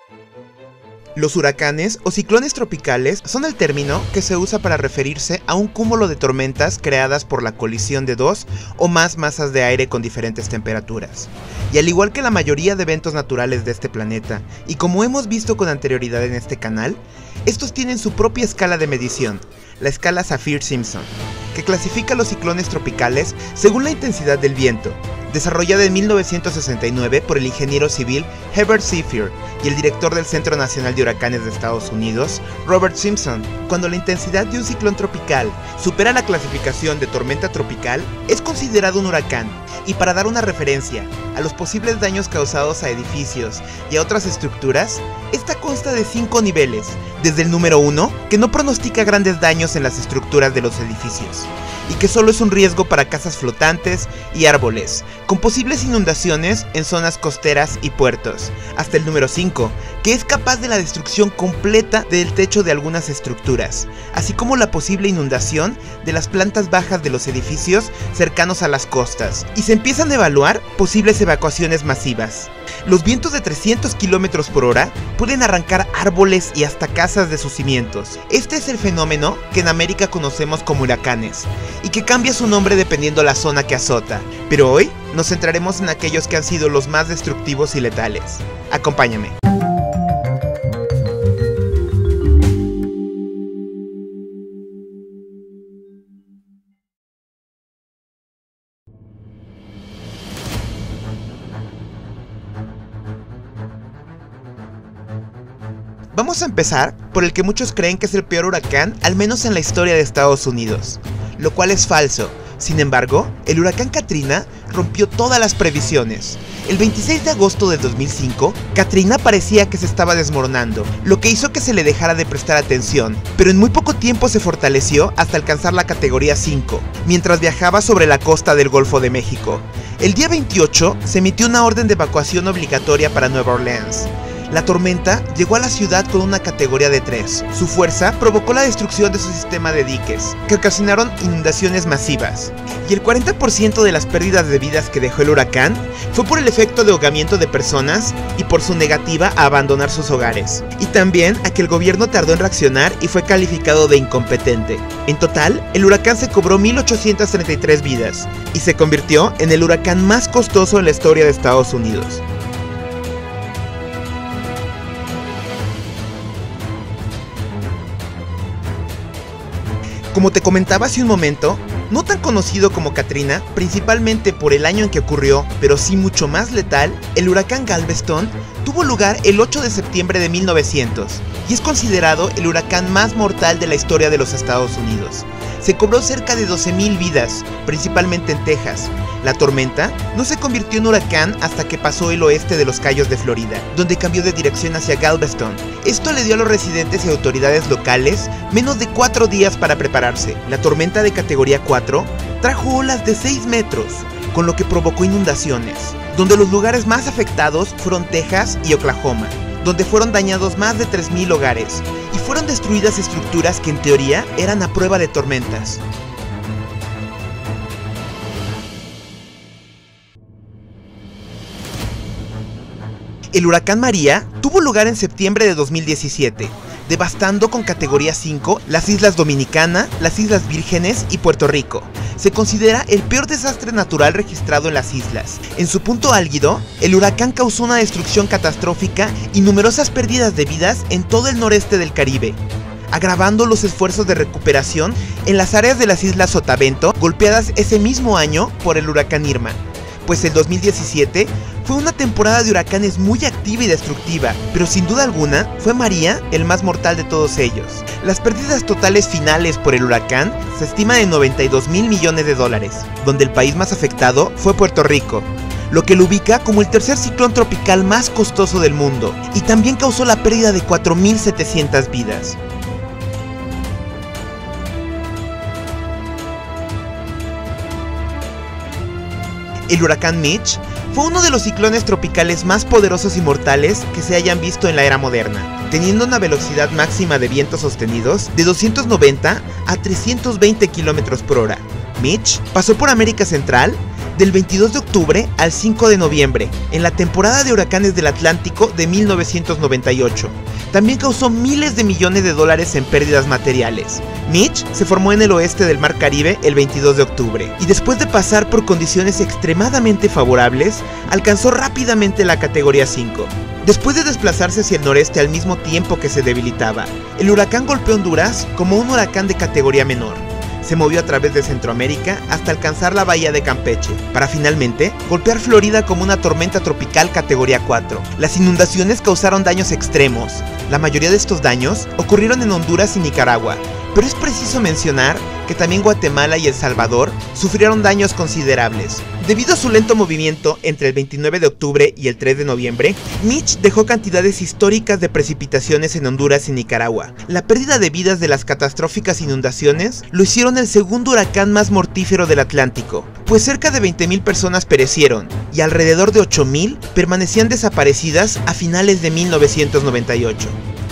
Los huracanes o ciclones tropicales son el término que se usa para referirse a un cúmulo de tormentas creadas por la colisión de dos o más masas de aire con diferentes temperaturas. Y al igual que la mayoría de eventos naturales de este planeta, y como hemos visto con anterioridad en este canal, estos tienen su propia escala de medición, la escala Saffir-Simpson, que clasifica los ciclones tropicales según la intensidad del viento, desarrollada en 1969 por el ingeniero civil Herbert Saffir y el director del Centro Nacional de Huracanes de Estados Unidos, Robert Simpson. Cuando la intensidad de un ciclón tropical supera la clasificación de tormenta tropical, es considerado un huracán. Y para dar una referencia a los posibles daños causados a edificios y a otras estructuras, esta consta de 5 niveles, desde el número 1, que no pronostica grandes daños en las estructuras de los edificios, y que solo es un riesgo para casas flotantes y árboles, con posibles inundaciones en zonas costeras y puertos, hasta el número 5, que es capaz de la destrucción completa del techo de algunas estructuras, así como la posible inundación de las plantas bajas de los edificios cercanos a las costas, y se empiezan a evaluar posibles evacuaciones masivas. Los vientos de 300 km por hora pueden arrancar árboles y hasta casas de sus cimientos. Este es el fenómeno que en América conocemos como huracanes, y que cambia su nombre dependiendo la zona que azota, pero hoy nos centraremos en aquellos que han sido los más destructivos y letales. Acompáñame. Vamos a empezar por el que muchos creen que es el peor huracán, al menos en la historia de Estados Unidos, lo cual es falso. Sin embargo, el huracán Katrina rompió todas las previsiones. El 26 de agosto de 2005, Katrina parecía que se estaba desmoronando, lo que hizo que se le dejara de prestar atención, pero en muy poco tiempo se fortaleció hasta alcanzar la categoría 5, mientras viajaba sobre la costa del Golfo de México. El día 28 se emitió una orden de evacuación obligatoria para Nueva Orleans. La tormenta llegó a la ciudad con una categoría de 3. Su fuerza provocó la destrucción de su sistema de diques, que ocasionaron inundaciones masivas. Y el 40% de las pérdidas de vidas que dejó el huracán fue por el efecto de ahogamiento de personas y por su negativa a abandonar sus hogares. Y también a que el gobierno tardó en reaccionar y fue calificado de incompetente. En total, el huracán se cobró 1.833 vidas y se convirtió en el huracán más costoso en la historia de Estados Unidos. Como te comentaba hace un momento, no tan conocido como Katrina, principalmente por el año en que ocurrió, pero sí mucho más letal, el huracán Galveston tuvo lugar el 8 de septiembre de 1900 y es considerado el huracán más mortal de la historia de los Estados Unidos. Se cobró cerca de 12,000 vidas, principalmente en Texas. La tormenta no se convirtió en huracán hasta que pasó el oeste de los Cayos de Florida, donde cambió de dirección hacia Galveston. Esto le dio a los residentes y autoridades locales menos de 4 días para prepararse. La tormenta de categoría 4 trajo olas de 6 metros, con lo que provocó inundaciones, donde los lugares más afectados fueron Texas y Oklahoma, donde fueron dañados más de 3,000 hogares y fueron destruidas estructuras que en teoría eran a prueba de tormentas. El huracán María tuvo lugar en septiembre de 2017, devastando con categoría 5 las Islas Dominicana, las Islas Vírgenes y Puerto Rico. Se considera el peor desastre natural registrado en las islas. En su punto álgido, el huracán causó una destrucción catastrófica y numerosas pérdidas de vidas en todo el noreste del Caribe, agravando los esfuerzos de recuperación en las áreas de las Islas Sotavento, golpeadas ese mismo año por el huracán Irma. Pues el 2017 fue una temporada de huracanes muy activa y destructiva, pero sin duda alguna fue María el más mortal de todos ellos. Las pérdidas totales finales por el huracán se estiman en $92,000 millones, donde el país más afectado fue Puerto Rico, lo que lo ubica como el tercer ciclón tropical más costoso del mundo, y también causó la pérdida de 4,700 vidas. El huracán Mitch fue uno de los ciclones tropicales más poderosos y mortales que se hayan visto en la era moderna, teniendo una velocidad máxima de vientos sostenidos de 290 a 320 km por hora. Mitch pasó por América Central, del 22 de octubre al 5 de noviembre, en la temporada de huracanes del Atlántico de 1998. También causó miles de millones de dólares en pérdidas materiales. Mitch se formó en el oeste del Mar Caribe el 22 de octubre, y después de pasar por condiciones extremadamente favorables, alcanzó rápidamente la categoría 5. Después de desplazarse hacia el noreste al mismo tiempo que se debilitaba, el huracán golpeó Honduras como un huracán de categoría menor. Se movió a través de Centroamérica hasta alcanzar la bahía de Campeche, para finalmente golpear Florida como una tormenta tropical categoría 4. Las inundaciones causaron daños extremos. La mayoría de estos daños ocurrieron en Honduras y Nicaragua, pero es preciso mencionar que también Guatemala y El Salvador sufrieron daños considerables. Debido a su lento movimiento entre el 29 de octubre y el 3 de noviembre, Mitch dejó cantidades históricas de precipitaciones en Honduras y Nicaragua. La pérdida de vidas de las catastróficas inundaciones lo hicieron el segundo huracán más mortífero del Atlántico, pues cerca de 20.000 personas perecieron y alrededor de 8.000 permanecían desaparecidas a finales de 1998.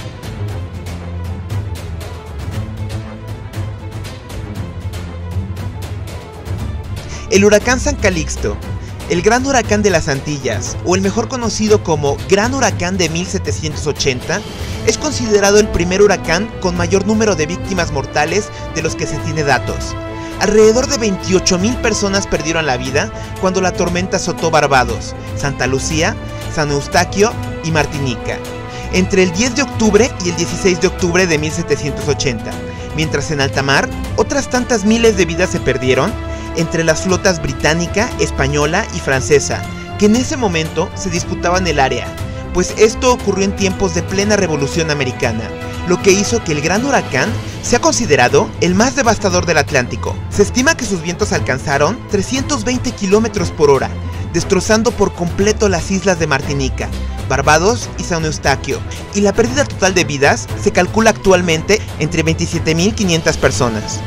El huracán San Calixto, el gran huracán de las Antillas, o el mejor conocido como Gran Huracán de 1780, es considerado el primer huracán con mayor número de víctimas mortales de los que se tiene datos. Alrededor de 28.000 personas perdieron la vida cuando la tormenta azotó Barbados, Santa Lucía, San Eustaquio y Martinica, entre el 10 de octubre y el 16 de octubre de 1780, mientras en alta mar otras tantas miles de vidas se perdieron entre las flotas británica, española y francesa, que en ese momento se disputaban el área, pues esto ocurrió en tiempos de plena revolución americana, lo que hizo que el gran huracán sea considerado el más devastador del Atlántico. Se estima que sus vientos alcanzaron 320 km por hora, destrozando por completo las islas de Martinica, Barbados y San Eustaquio, y la pérdida total de vidas se calcula actualmente entre 27.500 personas.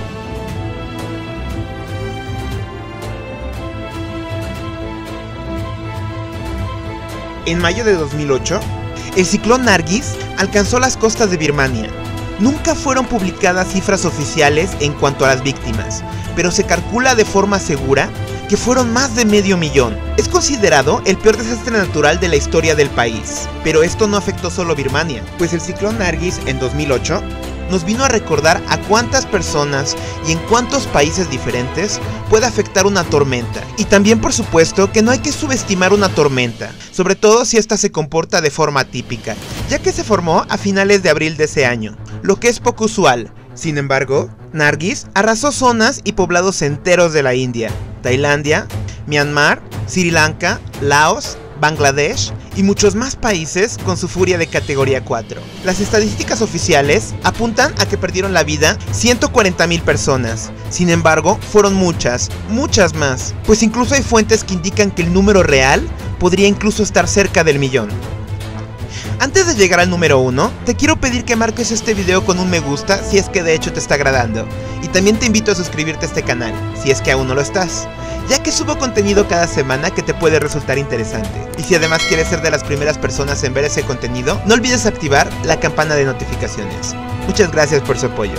En mayo de 2008, el ciclón Nargis alcanzó las costas de Birmania. Nunca fueron publicadas cifras oficiales en cuanto a las víctimas, pero se calcula de forma segura que fueron más de 500.000. Es considerado el peor desastre natural de la historia del país, pero esto no afectó solo Birmania, pues el ciclón Nargis en 2008 nos vino a recordar a cuántas personas y en cuántos países diferentes puede afectar una tormenta. Y también, por supuesto, que no hay que subestimar una tormenta, sobre todo si esta se comporta de forma atípica, ya que se formó a finales de abril de ese año, lo que es poco usual. Sin embargo, Nargis arrasó zonas y poblados enteros de la India, Tailandia, Myanmar, Sri Lanka, Laos, Bangladesh y muchos más países con su furia de categoría 4. Las estadísticas oficiales apuntan a que perdieron la vida 140.000 personas. Sin embargo, fueron muchas más, pues incluso hay fuentes que indican que el número real podría incluso estar cerca del 1.000.000. Antes de llegar al número 1, te quiero pedir que marques este video con un me gusta si es que de hecho te está agradando. Y también te invito a suscribirte a este canal, si es que aún no lo estás, ya que subo contenido cada semana que te puede resultar interesante. Y si además quieres ser de las primeras personas en ver ese contenido, no olvides activar la campana de notificaciones. Muchas gracias por su apoyo.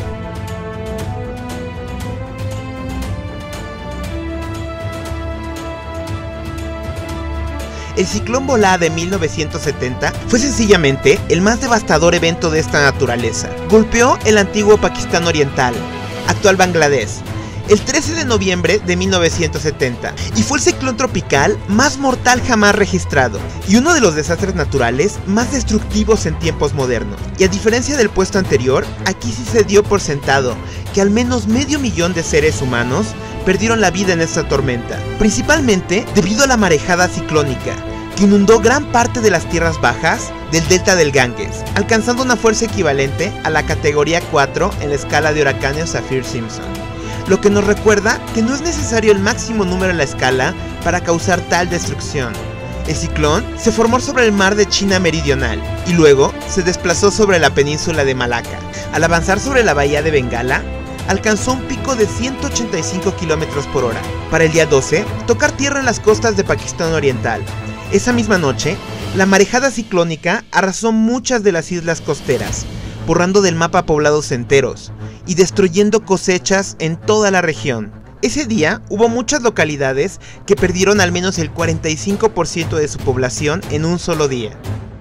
El ciclón Bhola de 1970 fue sencillamente el más devastador evento de esta naturaleza. Golpeó el antiguo Pakistán Oriental, actual Bangladesh, el 13 de noviembre de 1970, y fue el ciclón tropical más mortal jamás registrado, y uno de los desastres naturales más destructivos en tiempos modernos. Y a diferencia del puesto anterior, aquí sí se dio por sentado que al menos 500.000 de seres humanos perdieron la vida en esta tormenta, principalmente debido a la marejada ciclónica, que inundó gran parte de las tierras bajas del delta del Ganges, alcanzando una fuerza equivalente a la categoría 4 en la escala de huracanes Saffir-Simpson, lo que nos recuerda que no es necesario el máximo número en la escala para causar tal destrucción. El ciclón se formó sobre el mar de China Meridional y luego se desplazó sobre la península de Malaca. Al avanzar sobre la bahía de Bengala, alcanzó un pico de 185 km por hora. Para el día 12, tocar tierra en las costas de Pakistán Oriental. Esa misma noche, la marejada ciclónica arrasó muchas de las islas costeras, borrando del mapa poblados enteros y destruyendo cosechas en toda la región. Ese día hubo muchas localidades que perdieron al menos el 45% de su población en un solo día.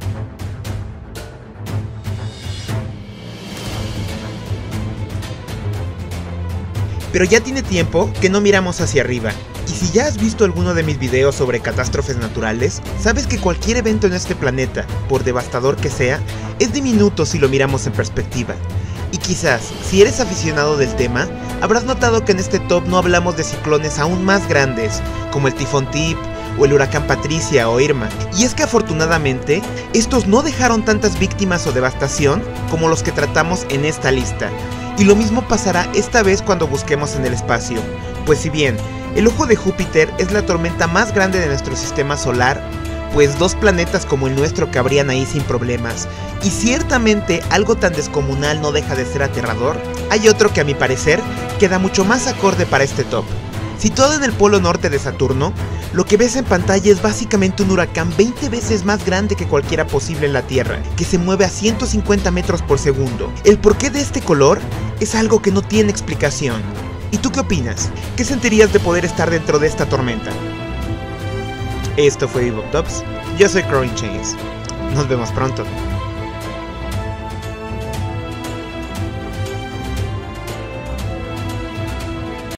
Pero ya tiene tiempo que no miramos hacia arriba. Y si ya has visto alguno de mis videos sobre catástrofes naturales, sabes que cualquier evento en este planeta, por devastador que sea, es diminuto si lo miramos en perspectiva. Y quizás, si eres aficionado del tema, habrás notado que en este top no hablamos de ciclones aún más grandes, como el tifón Tip, o el huracán Patricia o Irma. Y es que afortunadamente, estos no dejaron tantas víctimas o devastación como los que tratamos en esta lista. Y lo mismo pasará esta vez cuando busquemos en el espacio, pues si bien el ojo de Júpiter es la tormenta más grande de nuestro sistema solar, pues 2 planetas como el nuestro cabrían ahí sin problemas, y ciertamente algo tan descomunal no deja de ser aterrador, hay otro que a mi parecer queda mucho más acorde para este top. Situado en el polo norte de Saturno, lo que ves en pantalla es básicamente un huracán 20 veces más grande que cualquiera posible en la Tierra, que se mueve a 150 metros por segundo. El porqué de este color es algo que no tiene explicación. ¿Y tú qué opinas? ¿Qué sentirías de poder estar dentro de esta tormenta? Esto fue Bebop Tops, yo soy Crowing Chains. Nos vemos pronto.